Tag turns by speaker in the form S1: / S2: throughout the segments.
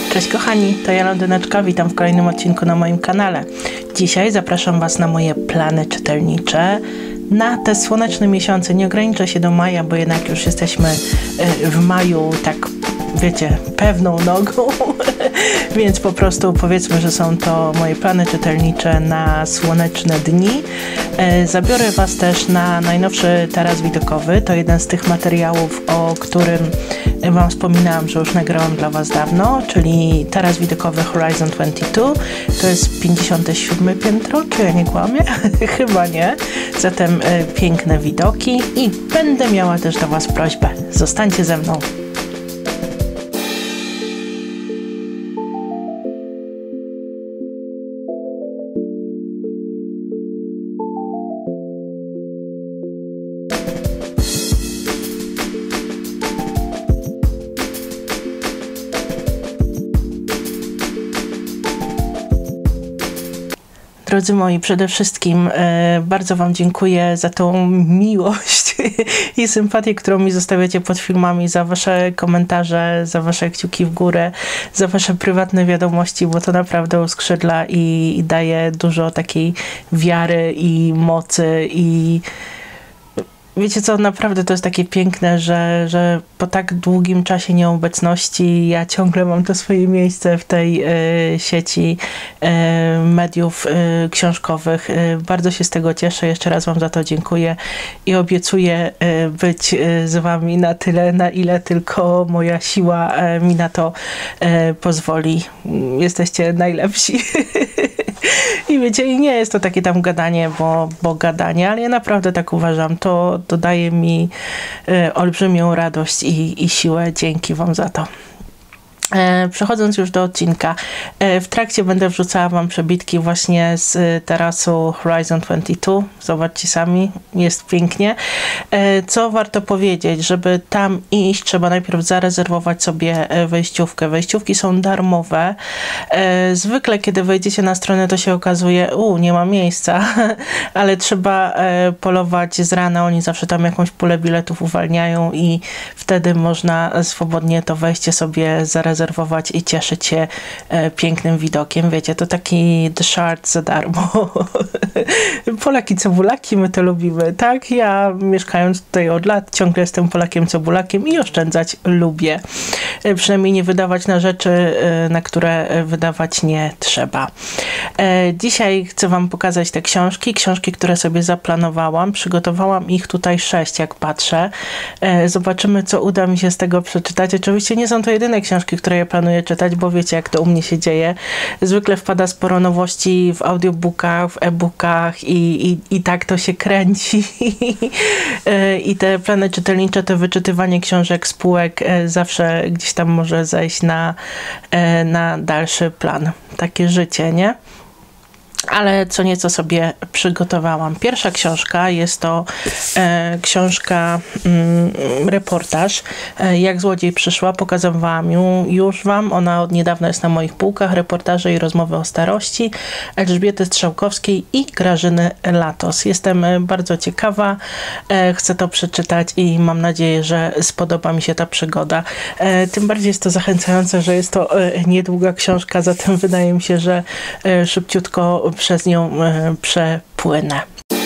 S1: Cześć kochani, to ja Londyneczka, witam w kolejnym odcinku na moim kanale. Dzisiaj zapraszam Was na moje plany czytelnicze na te słoneczne miesiące. Nie ograniczę się do maja, bo jednak już jesteśmy w maju, tak wiecie, pewną nogą, więc po prostu powiedzmy, że są to moje plany czytelnicze na słoneczne dni. Zabiorę Was też na najnowszy taras widokowy. To jeden z tych materiałów, o którym Wam wspominałam, że już nagrałam dla Was dawno, czyli taras widokowy Horizon 22. To jest 57 piętro, czy ja nie kłamię? Chyba nie. Zatem piękne widoki i będę miała też do Was prośbę. Zostańcie ze mną. Drodzy moi, przede wszystkim bardzo Wam dziękuję za tą miłość i sympatię, którą mi zostawiacie pod filmami, za Wasze komentarze, za Wasze kciuki w górę, za Wasze prywatne wiadomości, bo to naprawdę uskrzydla i daje dużo takiej wiary i mocy i wiecie co, naprawdę to jest takie piękne, że po tak długim czasie nieobecności ja ciągle mam to swoje miejsce w tej sieci mediów książkowych. Bardzo się z tego cieszę. Jeszcze raz Wam za to dziękuję i obiecuję być z Wami na tyle, na ile tylko moja siła mi na to pozwoli. Jesteście najlepsi. I wiecie, i nie jest to takie tam gadanie, bo gadanie, ale ja naprawdę tak uważam. To daje mi olbrzymią radość i siłę. Dzięki Wam za to. Przechodząc już do odcinka, w trakcie będę wrzucała Wam przebitki właśnie z tarasu Horizon 22. Zobaczcie sami, jest pięknie. Co warto powiedzieć, żeby tam iść, trzeba najpierw zarezerwować sobie wejściówkę. Wejściówki są darmowe. Zwykle, kiedy wejdziecie na stronę, to się okazuje, nie ma miejsca, ale trzeba polować z rana. Oni zawsze tam jakąś pulę biletów uwalniają i wtedy można swobodnie to wejście sobie zarezerwować i cieszyć się pięknym widokiem. Wiecie, to taki The Shard za darmo. Polaki, cebulaki, my to lubimy, tak? Ja mieszkając tutaj od lat ciągle jestem Polakiem, cebulakiem i oszczędzać lubię. Przynajmniej nie wydawać na rzeczy, na które wydawać nie trzeba. Dzisiaj chcę Wam pokazać te książki, które sobie zaplanowałam. Przygotowałam ich tutaj 6, jak patrzę. Zobaczymy, co uda mi się z tego przeczytać. Oczywiście nie są to jedyne książki, które ja planuję czytać, bo wiecie, jak to u mnie się dzieje. Zwykle wpada sporo nowości w audiobookach, w e-bookach i tak to się kręci. I te plany czytelnicze, to wyczytywanie książek, spółek zawsze gdzieś tam może zejść na dalszy plan. Takie życie, nie? Ale co nieco sobie przygotowałam. Pierwsza książka jest to książka reportaż. Jak złodziej przyszła, pokazywałam ją już Wam. Ona od niedawna jest na moich półkach. Reportaże i rozmowy o starości Elżbiety Strzałkowskiej i Grażyny Latos. Jestem bardzo ciekawa. Chcę to przeczytać i mam nadzieję, że spodoba mi się ta przygoda. Tym bardziej jest to zachęcające, że jest to niedługa książka, zatem wydaje mi się, że szybciutko przez nią przepłynę.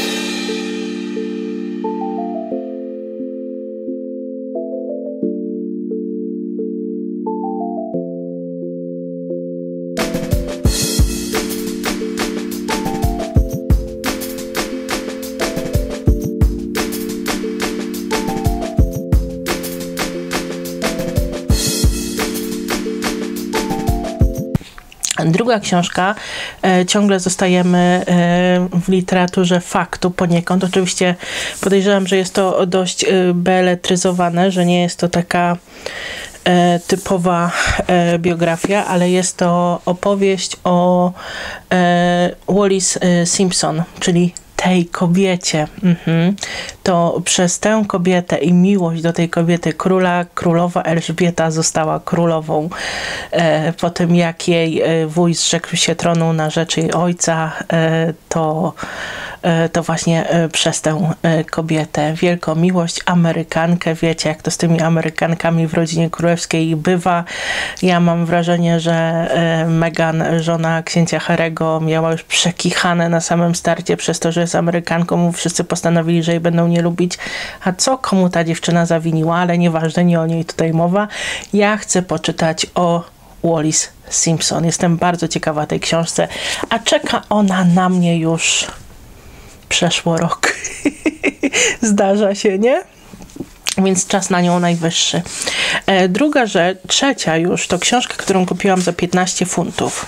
S1: Druga książka, ciągle zostajemy w literaturze faktu poniekąd. Oczywiście podejrzewam, że jest to dość beletryzowane, że nie jest to taka typowa biografia, ale jest to opowieść o Wallis Simpson, czyli tej kobiecie. To przez tę kobietę i miłość do tej kobiety królowa Elżbieta została królową. Po tym, jak jej wuj zrzekł się tronu na rzecz jej ojca, to to właśnie przez tę kobietę. Wielką miłość, Amerykankę. Wiecie, jak to z tymi Amerykankami w rodzinie królewskiej bywa. Ja mam wrażenie, że Meghan, żona księcia Harry'ego, miała już przekichane na samym starcie przez to, że jest Amerykanką. Wszyscy postanowili, że jej będą nie lubić. A co komu ta dziewczyna zawiniła? Ale nieważne, nie o niej tutaj mowa. Ja chcę poczytać o Wallis Simpson. Jestem bardzo ciekawa tej książce, a czeka ona na mnie już przeszło rok. Zdarza się, nie? Więc czas na nią najwyższy. Druga rzecz, trzecia już, to książka, którą kupiłam za 15 funtów.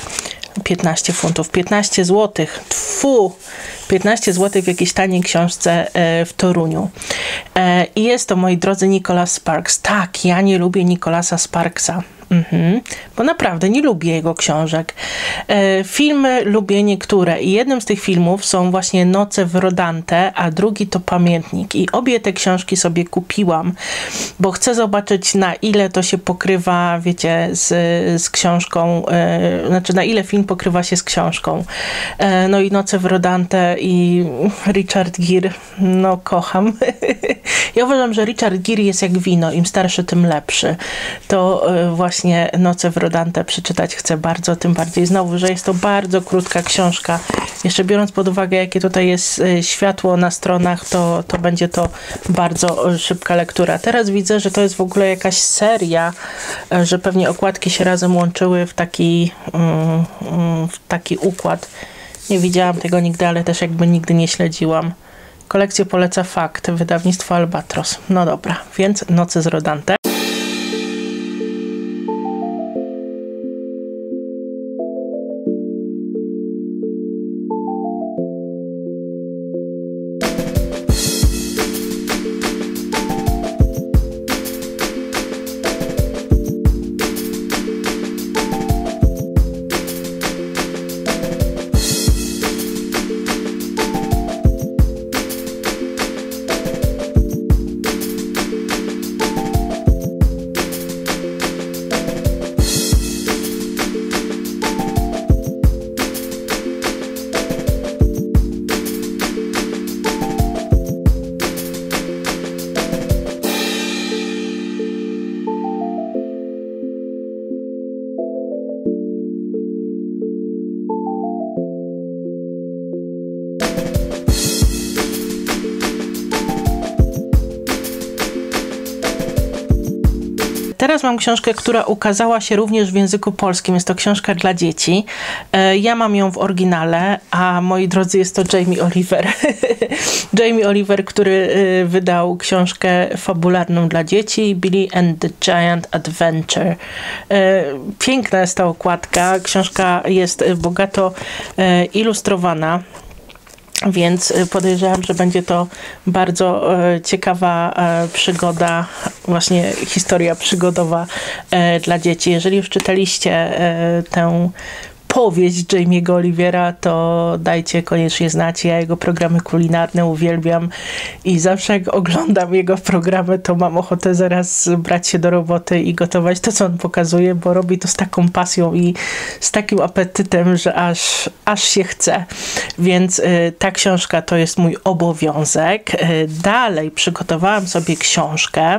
S1: 15 złotych. Tfu! 15 zł w jakiejś taniej książce w Toruniu. I jest to, moi drodzy, Nicholas Sparks. Tak, ja nie lubię Nicholasa Sparksa. Bo naprawdę nie lubię jego książek. Filmy lubię niektóre i jednym z tych filmów są właśnie Noce w Rodantę, a drugi to Pamiętnik. I obie te książki sobie kupiłam, bo chcę zobaczyć, na ile to się pokrywa, wiecie, z książką, znaczy na ile film pokrywa się z książką. No i Noce w Rodantę i Richard Gere, no kocham. Ja uważam, że Richard Gere jest jak wino, im starszy, tym lepszy. To właśnie Noce w Rodantę przeczytać chcę bardzo, tym bardziej znowu, że jest to bardzo krótka książka. Jeszcze biorąc pod uwagę, jakie tutaj jest światło na stronach, to będzie to bardzo szybka lektura. Teraz widzę, że to jest w ogóle jakaś seria, że pewnie okładki się razem łączyły w taki układ. Nie widziałam tego nigdy, ale też jakby nigdy nie śledziłam. Kolekcję poleca Fakt, wydawnictwo Albatros. No dobra, więc Noce z Rodantę. Teraz mam książkę, która ukazała się również w języku polskim. Jest to książka dla dzieci. Ja mam ją w oryginale, a moi drodzy, jest to Jamie Oliver. Jamie Oliver, który wydał książkę fabularną dla dzieci, Billy and the Giant Adventure. Piękna jest ta okładka. Książka jest bogato ilustrowana. Więc podejrzewam, że będzie to bardzo ciekawa przygoda, właśnie historia przygodowa dla dzieci. Jeżeli już czytaliście tę powieść Jamie'ego Olivera, to dajcie koniecznie znać. Ja jego programy kulinarne uwielbiam i zawsze jak oglądam jego programy, to mam ochotę zaraz brać się do roboty i gotować to, co on pokazuje, bo robi to z taką pasją i z takim apetytem, że aż się chce. Więc ta książka to jest mój obowiązek. Dalej przygotowałam sobie książkę,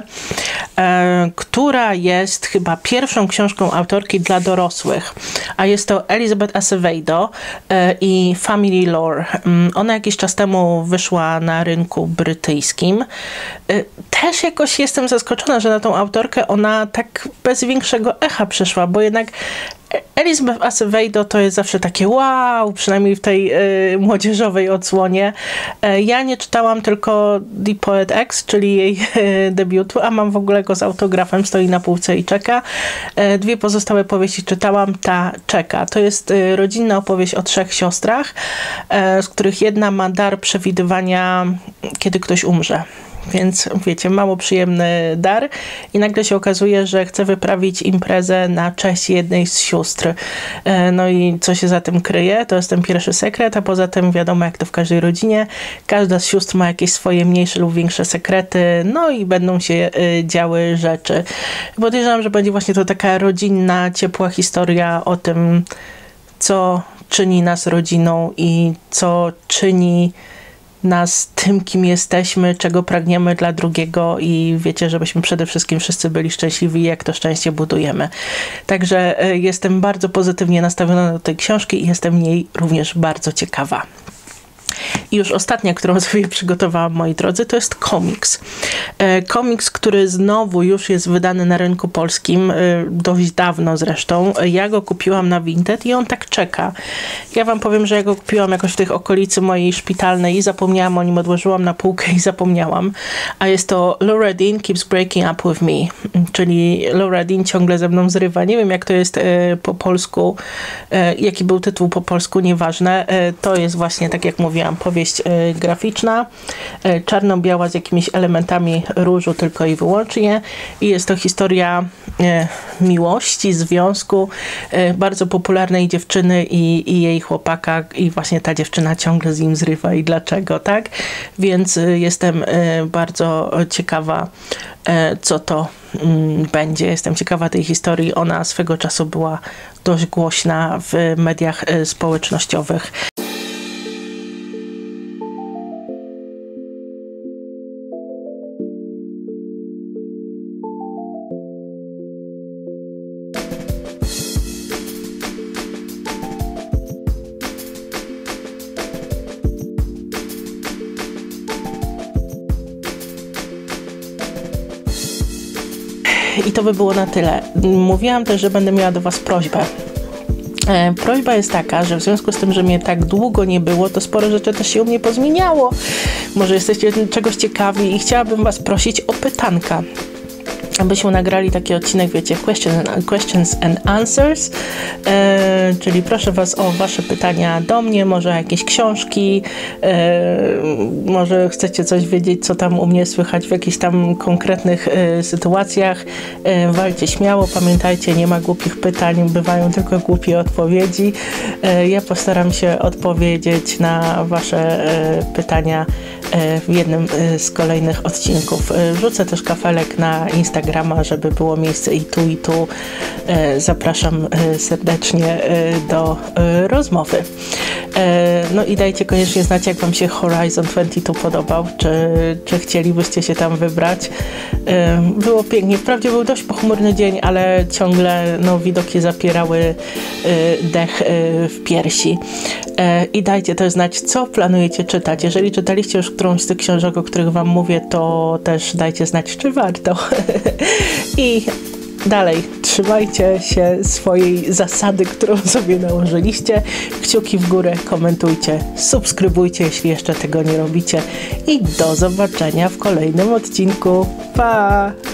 S1: która jest chyba pierwszą książką autorki dla dorosłych, a jest to Elizabeth Acevedo i Family Lore. Ona jakiś czas temu wyszła na rynku brytyjskim. Też jakoś jestem zaskoczona, że na tą autorkę ona tak bez większego echa przyszła, bo jednak Elizabeth Acevedo to jest zawsze takie wow, przynajmniej w tej młodzieżowej odsłonie. Ja nie czytałam tylko The Poet X, czyli jej debiutu, a mam w ogóle go z autografem, stoi na półce i czeka. Dwie pozostałe powieści czytałam, ta czeka. To jest rodzinna opowieść o 3 siostrach, z których jedna ma dar przewidywania, kiedy ktoś umrze. Więc wiecie, mało przyjemny dar i nagle się okazuje, że chce wyprawić imprezę na cześć jednej z sióstr. No i co się za tym kryje? To jest ten pierwszy sekret, a poza tym wiadomo, jak to w każdej rodzinie, każda z sióstr ma jakieś swoje mniejsze lub większe sekrety, no i będą się działy rzeczy. Podejrzewam, że będzie właśnie to taka rodzinna, ciepła historia o tym, co czyni nas rodziną i co czyni nas tym, kim jesteśmy, czego pragniemy dla drugiego i wiecie, żebyśmy przede wszystkim wszyscy byli szczęśliwi i jak to szczęście budujemy. Także jestem bardzo pozytywnie nastawiona do tej książki i jestem jej również bardzo ciekawa. I już ostatnia, którą sobie przygotowałam, moi drodzy, to jest komiks. Komiks, który znowu już jest wydany na rynku polskim, dość dawno zresztą. Ja go kupiłam na Vinted i on tak czeka. Ja wam powiem, że ja go kupiłam jakoś w tych okolicy mojej szpitalnej i zapomniałam o nim, odłożyłam na półkę i zapomniałam. A jest to Laura Dean Keeps Breaking Up With Me, czyli Laura Dean ciągle ze mną zrywa. Nie wiem, jak to jest po polsku, jaki był tytuł po polsku, nieważne. To jest właśnie, tak jak mówiłam, powieść graficzna, czarno-biała z jakimiś elementami różu tylko i wyłącznie i jest to historia miłości, związku bardzo popularnej dziewczyny i jej chłopaka i właśnie ta dziewczyna ciągle z nim zrywa i dlaczego, tak? Więc jestem bardzo ciekawa, co to będzie. Jestem ciekawa tej historii. Ona swego czasu była dość głośna w mediach społecznościowych. I to by było na tyle. Mówiłam też, że będę miała do was prośbę. Prośba jest taka, że w związku z tym, że mnie tak długo nie było, to sporo rzeczy też się u mnie pozmieniało. Może jesteście czegoś ciekawi i chciałabym was prosić o pytanka. Abyśmy nagrali taki odcinek, wiecie, questions and answers, czyli proszę was o wasze pytania do mnie, może jakieś książki, może chcecie coś wiedzieć, co tam u mnie słychać w jakichś tam konkretnych sytuacjach. Walcie śmiało, pamiętajcie, nie ma głupich pytań, bywają tylko głupie odpowiedzi. Ja postaram się odpowiedzieć na wasze pytania w jednym z kolejnych odcinków. Wrzucę też kafelek na Instagrama, żeby było miejsce i tu. Zapraszam serdecznie do rozmowy. No i dajcie koniecznie znać, jak wam się Horizon 22 podobał, czy chcielibyście się tam wybrać. Było pięknie. Wprawdzie był dość pochmurny dzień, ale ciągle widoki zapierały dech w piersi. I dajcie też znać, co planujecie czytać. Jeżeli czytaliście już którąś z tych książek, o których wam mówię, to też dajcie znać, czy warto. I dalej, trzymajcie się swojej zasady, którą sobie nałożyliście. Kciuki w górę, komentujcie, subskrybujcie, jeśli jeszcze tego nie robicie. I do zobaczenia w kolejnym odcinku. Pa!